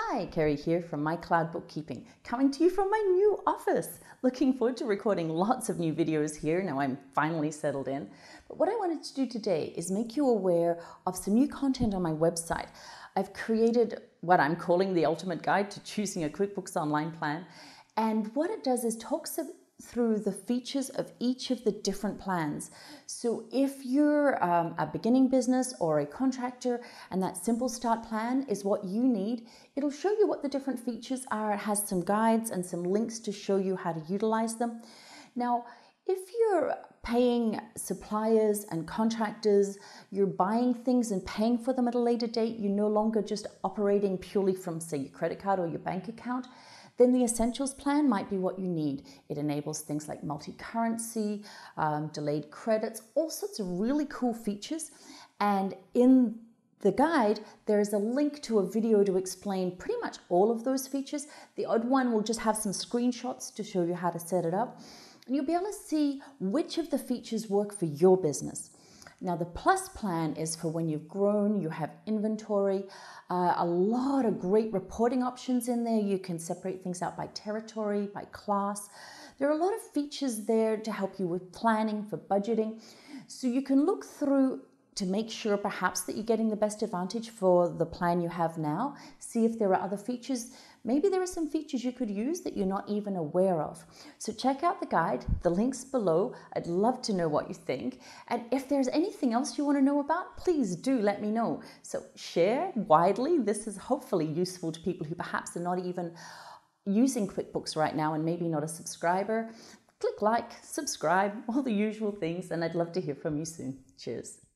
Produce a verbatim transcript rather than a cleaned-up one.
Hi, Kerry here from My Cloud Bookkeeping, coming to you from my new office. Looking forward to recording lots of new videos here now I'm finally settled in. But what I wanted to do today is make you aware of some new content on my website. I've created what I'm calling the ultimate guide to choosing a QuickBooks Online plan. And what it does is talks through the features of each of the different plans. So if you're um, a beginning business or a contractor and that simple start plan is what you need, it'll show you what the different features are. It has some guides and some links to show you how to utilize them. Now, if you're paying suppliers and contractors, you're buying things and paying for them at a later date, you're no longer just operating purely from, say, your credit card or your bank account, then the Essentials plan might be what you need. It enables things like multi-currency, um, delayed credits, all sorts of really cool features. And in the guide, there is a link to a video to explain pretty much all of those features. The odd one will just have some screenshots to show you how to set it up. And you'll be able to see which of the features work for your business. Now, the Plus plan is for when you've grown, you have inventory, uh, a lot of great reporting options in there. You can separate things out by territory, by class. There are a lot of features there to help you with planning, for budgeting. So you can look through to make sure perhaps that you're getting the best advantage for the plan you have now. See if there are other features. Maybe there are some features you could use that you're not even aware of. So check out the guide, the link's below. I'd love to know what you think. And if there's anything else you want to know about, please do let me know. So share widely. This is hopefully useful to people who perhaps are not even using QuickBooks right now and maybe not a subscriber. Click like, subscribe, all the usual things, and I'd love to hear from you soon. Cheers.